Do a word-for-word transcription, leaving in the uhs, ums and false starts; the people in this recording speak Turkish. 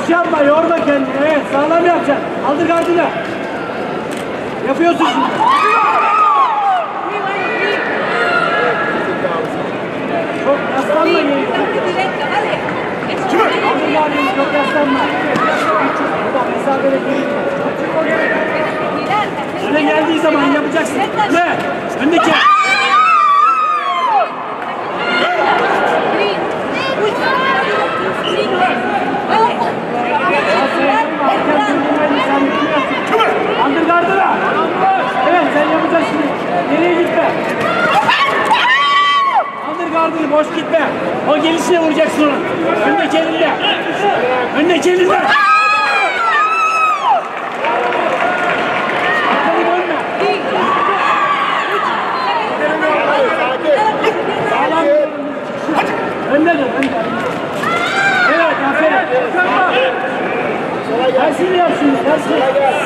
Boş yapma, yorma kendini. Evet, sağlam yapacaksın. Aldır gardını. Yapıyorsun şimdi. Çok yaslanma geliyor. Aldır gardını, çok yaslanma. Mesafede değil. Öne geldiği zaman yapacaksın. Ne? Öndeki. Andır gardına. Evet, sen yapacaksın. Nereye gitme. Andır gardını, boş gitme. O gelişine vuracaksın onu. Öndeki elinde. Öndeki elinde. Arkanı dönme. Sağlam. Önde dur, önde. Evet, aferin. Tersini yap şimdi, tersini.